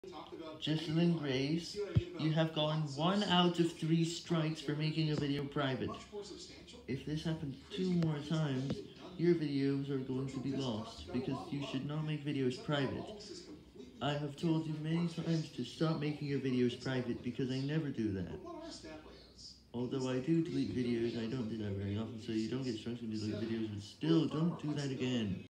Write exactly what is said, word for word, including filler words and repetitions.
Jessalyn Grace, you have gotten one out of three strikes for making a video private. If this happens two more times, your videos are going to be lost, because you should not make videos private. I have told you many times to stop making your videos private, because I never do that. Although I do delete videos, I don't do that very often, so you don't get strikes when you delete videos, but still, don't do that again.